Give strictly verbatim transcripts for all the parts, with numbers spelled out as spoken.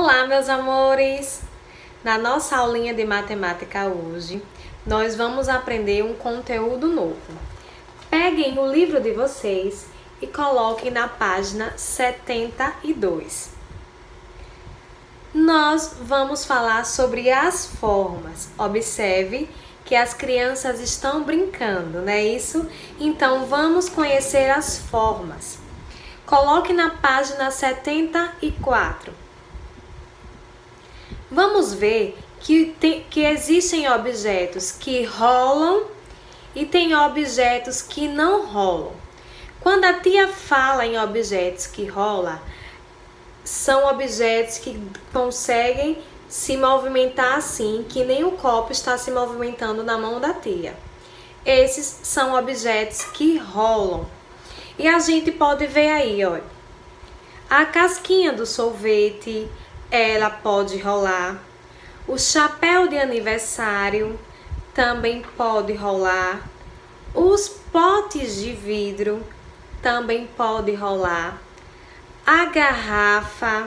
Olá, meus amores! Na nossa aulinha de matemática hoje, nós vamos aprender um conteúdo novo. Peguem o livro de vocês e coloquem na página setenta e dois. Nós vamos falar sobre as formas. Observe que as crianças estão brincando, não é isso? Então, vamos conhecer as formas. Coloque na página setenta e quatro. Vamos ver que, tem, que existem objetos que rolam e tem objetos que não rolam. Quando a tia fala em objetos que rolam, são objetos que conseguem se movimentar assim, que nem o copo está se movimentando na mão da tia. Esses são objetos que rolam. E a gente pode ver aí, ó, a casquinha do sorvete, ela pode rolar. O chapéu de aniversário também pode rolar. Os potes de vidro também pode rolar. A garrafa,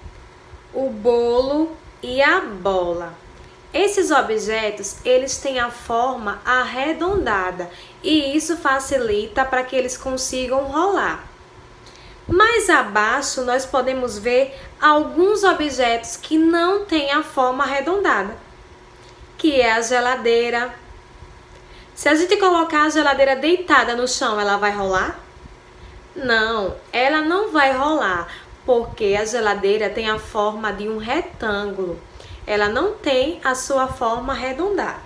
o bolo e a bola. Esses objetos, eles têm a forma arredondada e isso facilita para que eles consigam rolar. Mais abaixo, nós podemos ver alguns objetos que não têm a forma arredondada, que é a geladeira. Se a gente colocar a geladeira deitada no chão, ela vai rolar? Não, ela não vai rolar, porque a geladeira tem a forma de um retângulo. Ela não tem a sua forma arredondada.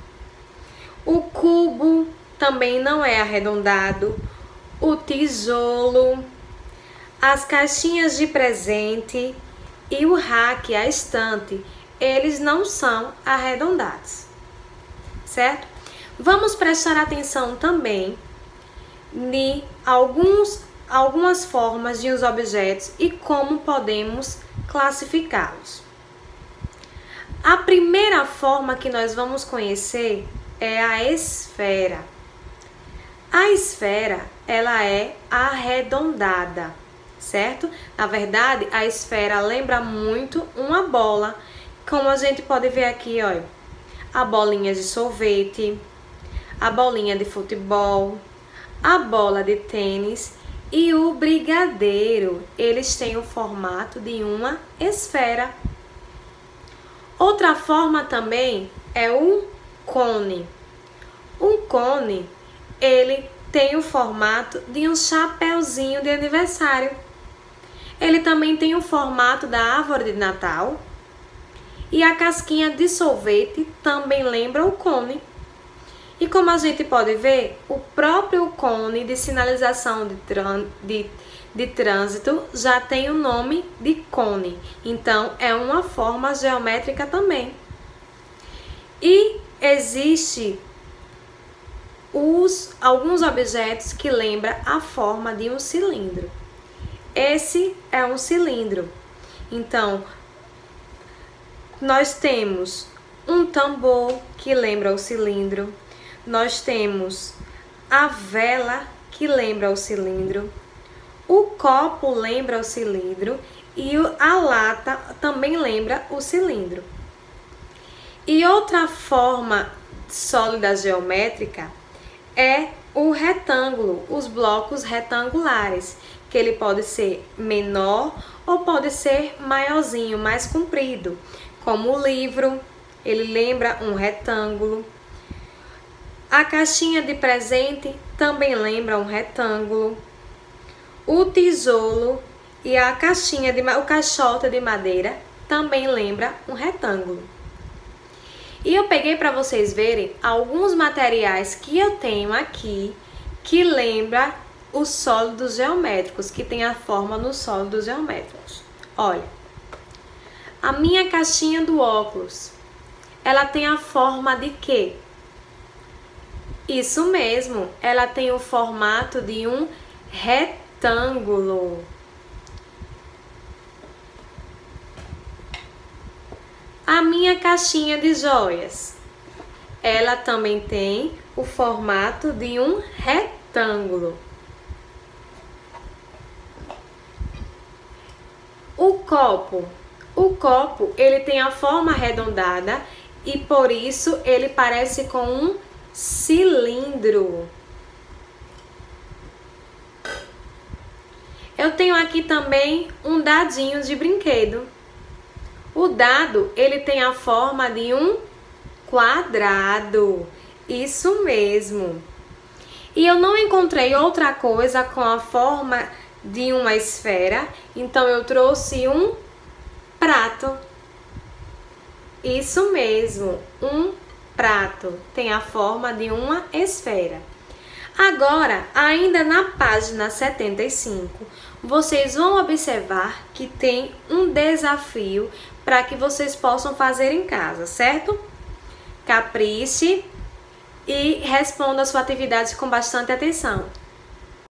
O cubo também não é arredondado. O tijolo, as caixinhas de presente e o rack, a estante, eles não são arredondados, certo? Vamos prestar atenção também em alguns, algumas formas de os objetos e como podemos classificá-los. A primeira forma que nós vamos conhecer é a esfera. A esfera, ela é arredondada, certo? Na verdade, a esfera lembra muito uma bola, como a gente pode ver aqui, ó, a bolinha de sorvete, a bolinha de futebol, a bola de tênis e o brigadeiro. Eles têm o formato de uma esfera. Outra forma também é o cone. Um cone, ele tem o formato de um chapéuzinho de aniversário. Ele também tem o formato da árvore de Natal. E a casquinha de sorvete também lembra o cone. E como a gente pode ver, o próprio cone de sinalização de, de, de trânsito já tem o nome de cone. Então, é uma forma geométrica também. E existe os, alguns objetos que lembram a forma de um cilindro. Esse é um cilindro. Então, nós temos um tambor que lembra o cilindro. Nós temos a vela que lembra o cilindro. O copo lembra o cilindro e a lata também lembra o cilindro. E outra forma sólida geométrica é o retângulo, os blocos retangulares, que ele pode ser menor ou pode ser maiorzinho, mais comprido, como o livro, ele lembra um retângulo. A caixinha de presente também lembra um retângulo. O tijolo e a caixinha de o caixote de madeira também lembra um retângulo. E eu peguei para vocês verem alguns materiais que eu tenho aqui que lembra os sólidos geométricos, que tem a forma nos sólidos geométricos. Olha, a minha caixinha do óculos, ela tem a forma de quê? Isso mesmo, ela tem o formato de um retângulo. A minha caixinha de joias, ela também tem o formato de um retângulo. O copo, O copo, ele tem a forma arredondada e por isso ele parece com um cilindro. Eu tenho aqui também um dadinho de brinquedo. O dado, ele tem a forma de um quadrado. Isso mesmo. E eu não encontrei outra coisa com a forma de uma esfera, então eu trouxe um prato. Isso mesmo, um prato tem a forma de uma esfera. Agora, ainda na página setenta e cinco, vocês vão observar que tem um desafio para que vocês possam fazer em casa, certo? Capriche e responda a sua atividade com bastante atenção.